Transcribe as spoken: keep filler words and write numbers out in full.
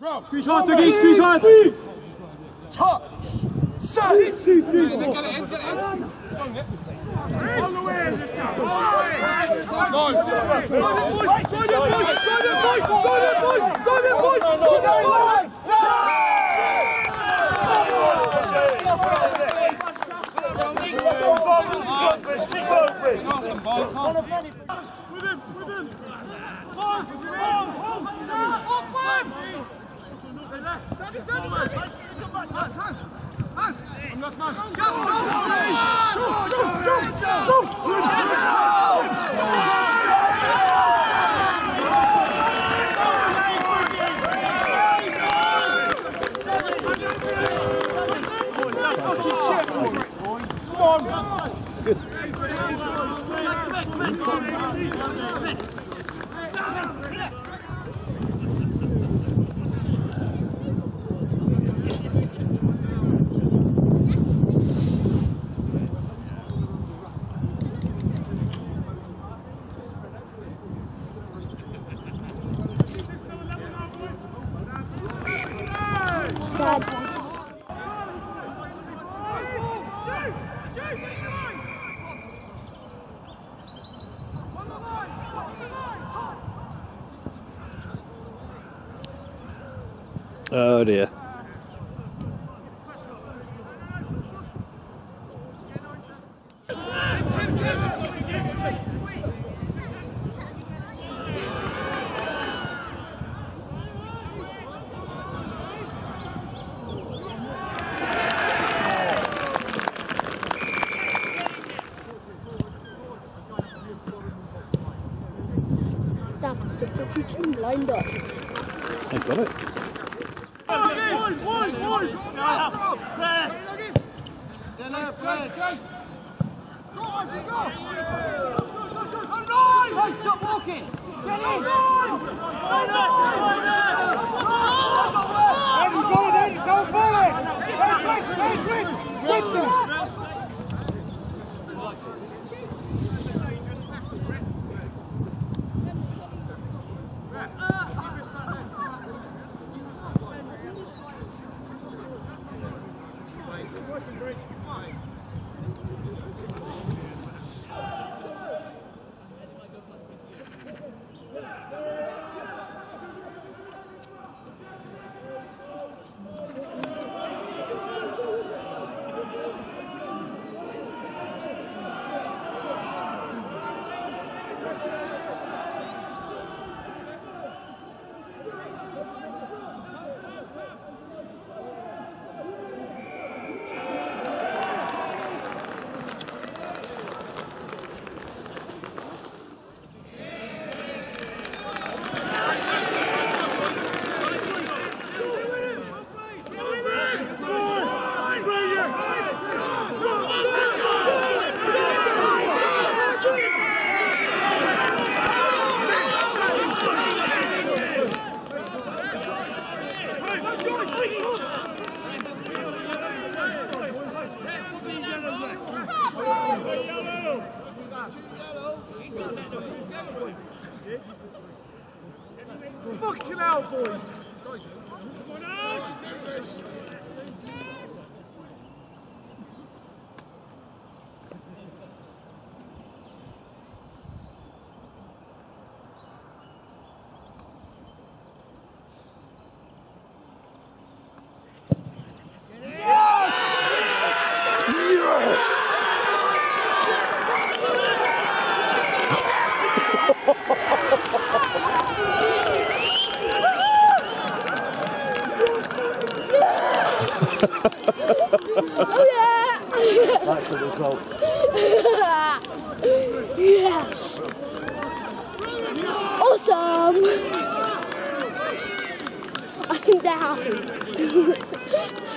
Squeeze hard, Dougie, squeeze hard! Touch! Set! Get it in, get it in! On the way, let's go! On the way! Go! Join it, boys! Join it, boys! Join it, boys! Join it, boys! Join it, boys! Keep open! With him, with him! Hold! Hold! Good. Oh dear. Your team lined up. I got it. Boys, boys, boys! Press! Still up, press! Go on, go! Guys, stop walking! Get in! Adam, go there, it's all bullet! Wait, wait, wait! Switch them! Fucking hell, boys! Oh yeah! That's the result. Yes! Awesome! I think they're happy.